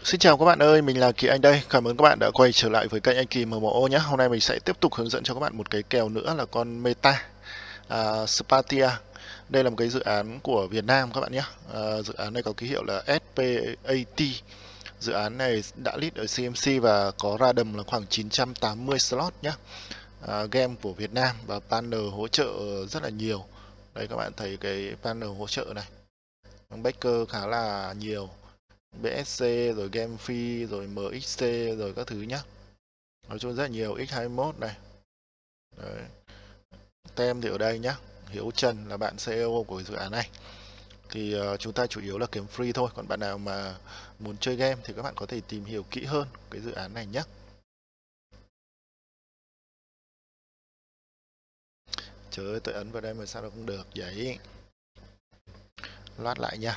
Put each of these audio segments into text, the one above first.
Xin chào các bạn ơi, mình là Kỳ Anh đây. Cảm ơn các bạn đã quay trở lại với kênh Anh Kỳ MMO nhé. Hôm nay mình sẽ tiếp tục hướng dẫn cho các bạn một cái kèo nữa là con Meta Spatia. Đây là một cái dự án của Việt Nam các bạn nhé. Dự án này có ký hiệu là SPAT. Dự án này đã list ở CMC và có ra đầm là khoảng 980 slot nhé. Game của Việt Nam và partner hỗ trợ rất là nhiều. Đây các bạn thấy cái partner hỗ trợ này. Backer khá là nhiều. BSC rồi GameFi rồi MXC rồi các thứ nhá. Nói chung rất là nhiều X21 này. Đấy. Tem thì ở đây nhá. Hiếu Trần là bạn CEO của dự án này. Thì chúng ta chủ yếu là kiếm free thôi. Còn bạn nào mà muốn chơi game thì các bạn có thể tìm hiểu kỹ hơn cái dự án này nhé. Trời ơi, tôi ấn vào đây mà sao nó không được vậy? Loát lại nha.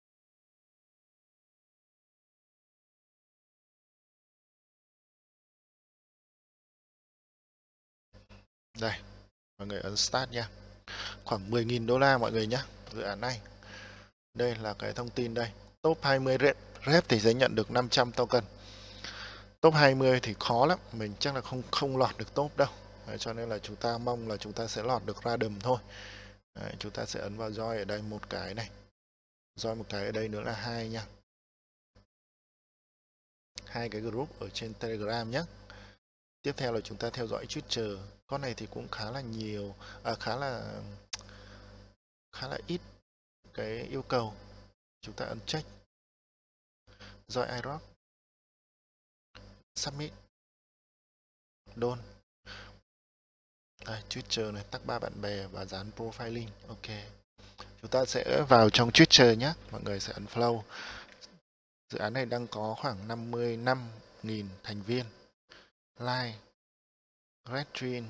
Đây, mọi người ấn start nha. Khoảng 10.000 đô la mọi người nhé. Dự án này. Đây là cái thông tin đây. Top 20 rep thì sẽ nhận được 500 token. Top 20 thì khó lắm, mình chắc là không lọt được top đâu. Đấy, cho nên là chúng ta mong là chúng ta sẽ lọt được ra đầm thôi. Đấy, chúng ta sẽ ấn vào join ở đây một cái này. Join một cái ở đây nữa là hai nha. Hai cái group ở trên Telegram nhé. Tiếp theo là chúng ta theo dõi Twitter. Con này thì cũng khá là nhiều, khá là ít cái yêu cầu. Chúng ta ấn check. Join iDrop. Submit. Don. Đây, Twitter này, tag 3 bạn bè và dán profile link. Ok. Chúng ta sẽ vào trong Twitter nhé. Mọi người sẽ ấn follow. Dự án này đang có khoảng 55.000 thành viên. Like. Retweet.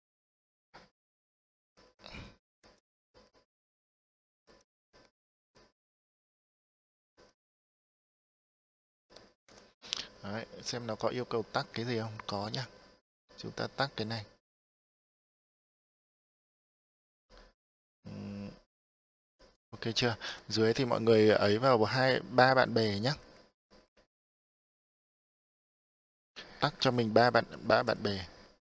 Đấy, xem nó có yêu cầu tag cái gì không? Có nhá. Chúng ta tag cái này. Ok chưa? Dưới thì mọi người ấy vào 2-3 bạn bè nhé. Tag cho mình ba bạn bè.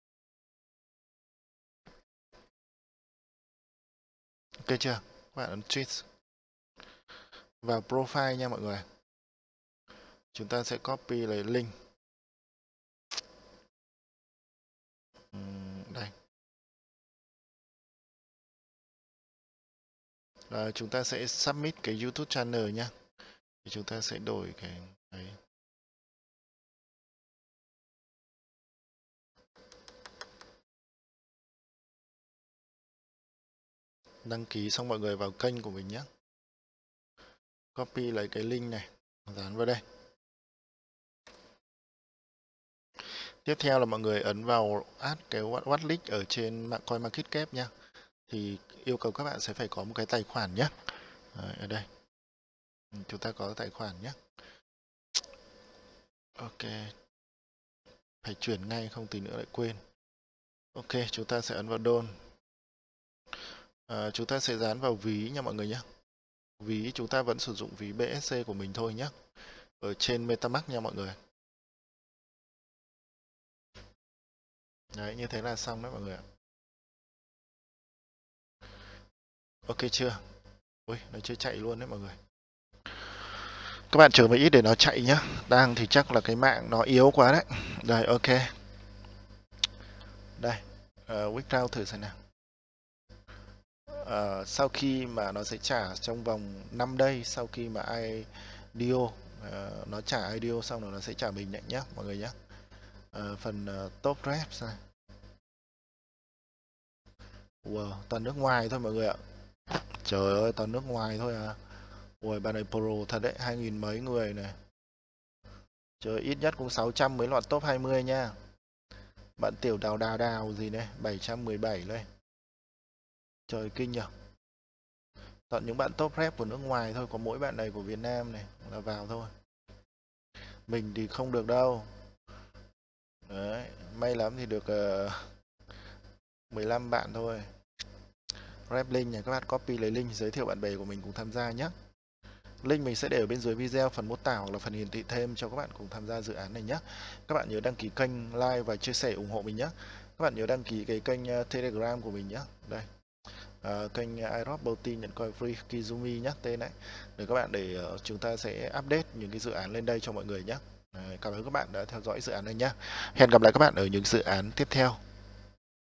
Ok chưa? Các bạn ấn tweet. Vào profile nha mọi người. Chúng ta sẽ copy lấy link. Đây. Chúng ta sẽ submit cái YouTube channel nhá. Thì chúng ta sẽ đổi cái đấy. Đăng ký xong mọi người vào kênh của mình nhé. Copy lấy cái link này, dán vào đây. Tiếp theo là mọi người ấn vào add cái watchlist ở trên CoinMarketCap nhé. Thì yêu cầu các bạn sẽ phải có một cái tài khoản nhé. Đấy, ở đây. Chúng ta có tài khoản nhé. Ok. Phải chuyển ngay không tí nữa lại quên. Ok, chúng ta sẽ ấn vào Don. Chúng ta sẽ dán vào ví nha mọi người nhé. Ví chúng ta vẫn sử dụng ví BSC của mình thôi nhé. Ở trên MetaMask nha mọi người. Đấy, như thế là xong đấy mọi người ạ. Ok chưa? Ui, nó chưa chạy luôn đấy mọi người. Các bạn chờ một ít để nó chạy nhá. Đang thì chắc là cái mạng nó yếu quá đấy. Đây, ok. Đây, withdraw thử xem nào. Sau khi mà nó sẽ trả trong vòng 5 giây sau khi mà IDO nó trả IDO xong rồi nó sẽ trả mình nhé mọi người nhé. Phần top reps này. Wow, toàn nước ngoài thôi mọi người ạ. Trời ơi, toàn nước ngoài thôi à. Ui, bạn này pro thật đấy, 2.000 mấy người này. Trời, ít nhất cũng 600 mới lọt top 20 nha. Bạn tiểu đào gì này, 717 đây. Trời, kinh nhỉ. Toàn những bạn top rep của nước ngoài thôi, có mỗi bạn này của Việt Nam này là vào thôi. Mình thì không được đâu. Đấy, may lắm thì được 15 bạn thôi. Rep link này, các bạn copy lấy link giới thiệu bạn bè của mình cùng tham gia nhé. Link mình sẽ để ở bên dưới video phần mô tả hoặc là phần hiển thị thêm cho các bạn cùng tham gia dự án này nhé. Các bạn nhớ đăng ký kênh, like và chia sẻ ủng hộ mình nhé. Các bạn nhớ đăng ký cái kênh Telegram của mình nhé. Đây, kênh iRob Bounty nhận coin free Kizumi nhé, tên đấy. Để các bạn để chúng ta sẽ update những cái dự án lên đây cho mọi người nhé. Cảm ơn các bạn đã theo dõi dự án này nhé. Hẹn gặp lại các bạn ở những dự án tiếp theo.